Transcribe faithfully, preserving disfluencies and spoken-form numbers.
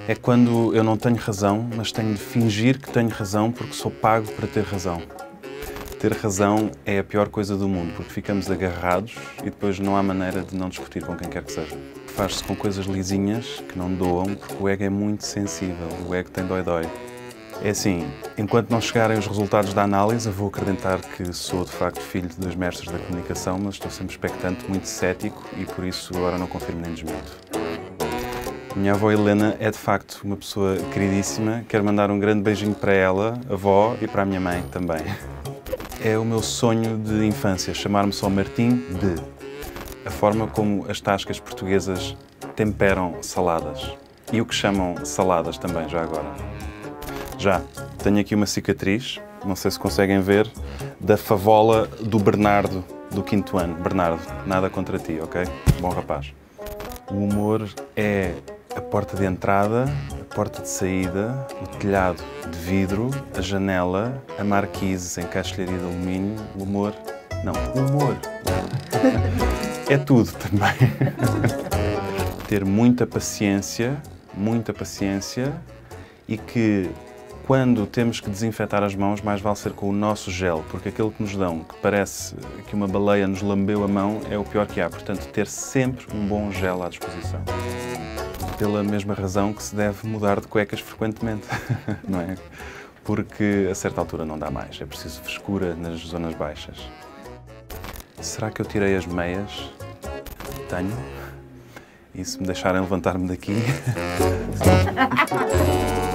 É quando eu não tenho razão, mas tenho de fingir que tenho razão porque sou pago para ter razão. Ter razão é a pior coisa do mundo, porque ficamos agarrados e depois não há maneira de não discutir com quem quer que seja. Faz-se com coisas lisinhas que não doam, porque o ego é muito sensível, o ego tem dói-dói. É assim, enquanto não chegarem os resultados da análise, eu vou acreditar que sou de facto filho de dois mestres da comunicação, mas estou sempre expectante, muito cético e por isso agora não confirmo nem desminto. Minha avó Helena é de facto uma pessoa queridíssima, quero mandar um grande beijinho para ela, avó, e para a minha mãe também. É o meu sonho de infância, chamar-me só Martim de. A forma como as tascas portuguesas temperam saladas. E o que chamam saladas também, já agora. Já, tenho aqui uma cicatriz, não sei se conseguem ver, da favola do Bernardo, do quinto ano. Bernardo, nada contra ti, ok? Bom rapaz. O humor é a porta de entrada, a porta de saída, o telhado de vidro, a janela, a marquise em castelharia de alumínio, o humor... Não, o humor. É tudo também. Ter muita paciência, muita paciência e que quando temos que desinfetar as mãos, mais vale ser com o nosso gel, porque aquele que nos dão, que parece que uma baleia nos lambeu a mão, é o pior que há. Portanto, ter sempre um bom gel à disposição. Pela mesma razão que se deve mudar de cuecas frequentemente, não é? Porque a certa altura não dá mais, é preciso frescura nas zonas baixas. Será que eu tirei as meias? Tenho. E se me deixarem levantar-me daqui?